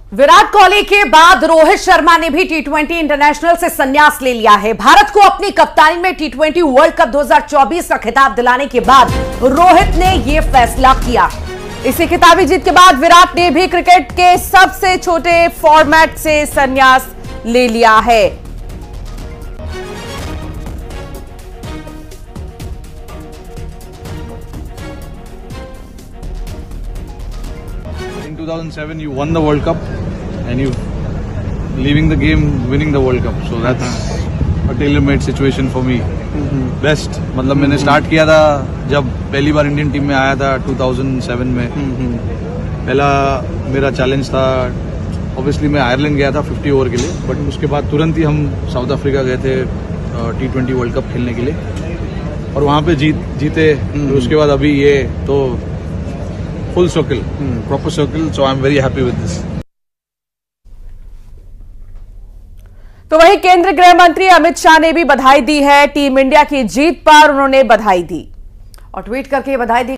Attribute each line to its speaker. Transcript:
Speaker 1: विराट कोहली के बाद रोहित शर्मा ने भी टी20 इंटरनेशनल से संन्यास ले लिया है। भारत को अपनी कप्तानी में टी20 वर्ल्ड कप 2024 का खिताब दिलाने के बाद रोहित ने यह फैसला किया। इसी खिताबी जीत के बाद विराट ने भी क्रिकेट के सबसे छोटे फॉर्मेट से संन्यास ले लिया है।
Speaker 2: In 2007, you won the World Cup, and you leaving the game, winning the World Cup. So that's a tailor-made situation for me. Best. मतलब मैंने स्टार्ट किया था जब पहली बार इंडियन टीम में आया था 2007 में। पहला मेरा चैलेंज था, ऑब्वियसली मैं आयरलैंड गया था 50 ओवर के लिए, बट उसके बाद तुरंत ही हम साउथ अफ्रीका गए थे टी20 वर्ल्ड कप खेलने के लिए, और वहाँ पे जीते। उसके बाद अभी ये तो full circle, proper circle, so I'm very happy with this.
Speaker 1: तो वही केंद्रीय गृह मंत्री अमित शाह ने भी बधाई दी है टीम इंडिया की जीत पर। उन्होंने बधाई दी और ट्वीट करके बधाई दी।